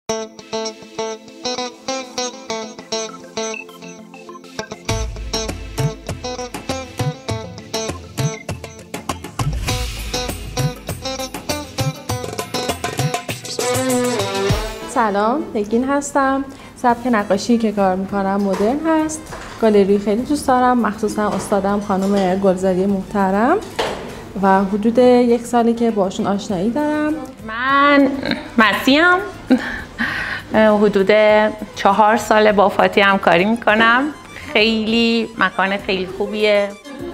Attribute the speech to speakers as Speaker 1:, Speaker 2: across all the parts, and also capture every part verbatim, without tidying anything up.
Speaker 1: سلام، نگین هستم. سبک نقاشی که کار میکنم مدرن هست. گالری خیلی دوست دارم، مخصوصا استادم خانم گلزاری محترم و حدود یک سالی که باشون آشنایی دارم.
Speaker 2: من مسیحم، حدود چهار سال با فاتی همکاری میکنم. خیلی مکان خیلی خوبیه.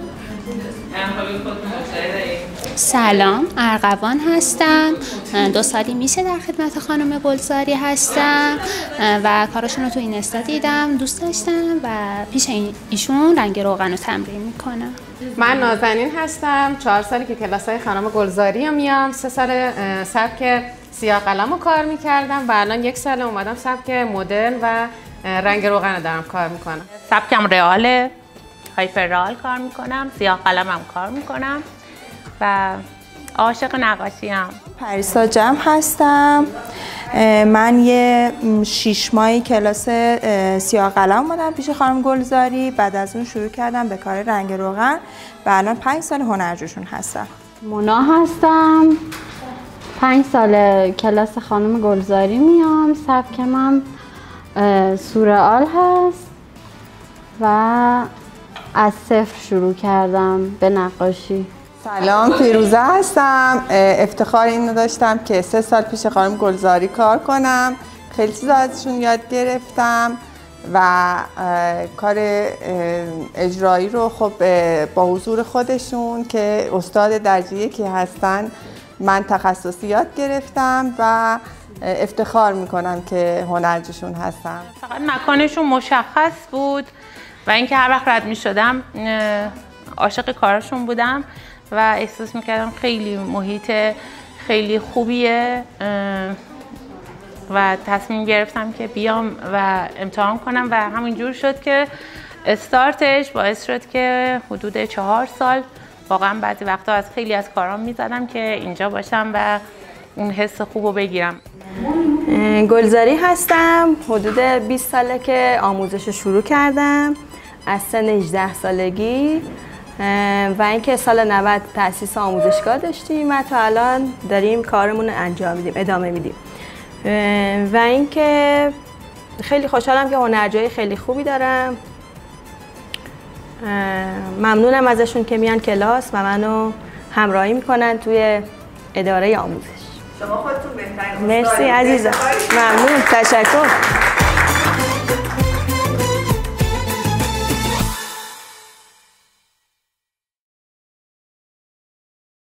Speaker 3: سلام، ارغوان هستم. دو سالی میشه در خدمت خانم گلزاری هستم و کاراشون رو تو اینستا دیدم، دوست داشتم و پیش ایشون رنگ روغن رو تمرین میکنم.
Speaker 4: من نازنین هستم. چهار سالی که کلاسای خانم گلزاری رو میام. سه سال سبک سیاه قلم رو کار میکردم و الان یک سال اومدم سبک مدرن و رنگ روغن رو دارم کار میکنم.
Speaker 2: سبکم رئاله، هایپر رئال کار میکنم، سیاه قلم هم کار میکنم و عاشق نقاشی هم.
Speaker 5: پریسا جمع هستم. من یه شیش ماهی کلاس سیاه قلم اومدم پیش خانم گلزاری، بعد از اون شروع کردم به کار رنگ روغن و الان پنج سال هنرجوشون هستم.
Speaker 6: مونا هستم. پنج سال کلاس خانم گلزاری میام. سبکم هم سورئال هست و از صفر شروع کردم به نقاشی.
Speaker 5: سلام، فیروزه هستم. افتخار اینو داشتم که سه سال پیش خانم گلزاری کار کنم. خیلی چیزا ازشون یاد گرفتم و کار اجرایی رو خب با حضور خودشون که استاد درجه یکی هستن من تخصصی یاد گرفتم و افتخار میکنم که هنرجوشون هستم.
Speaker 2: فقط مکانشون مشخص بود و اینکه هر وقت رد میشدم عاشق کارشون بودم و احساس میکردم خیلی محیط خیلی خوبیه و تصمیم گرفتم که بیام و امتحان کنم و همینجور شد که استارتش باعث شد که حدود چهار سال واقعا بعضی وقتا از خیلی از کارام میزدم که اینجا باشم و اون حس خوب رو بگیرم.
Speaker 7: گلزاری هستم. حدود بیست ساله که آموزش شروع کردم از سن هجده سالگی و اینکه سال نود تأسیس آموزشگاه داشتیم و تا الان داریم کارمون رو انجام میدیم، ادامه میدیم و اینکه خیلی خوشحالم که هنرجوی خیلی خوبی دارم. ممنونم ازشون که میان کلاس و منو همراهی میکنن توی اداره آموزش.
Speaker 5: شما خودتون بهترین.
Speaker 7: مرسی عزیزم، ممنون، تشکر.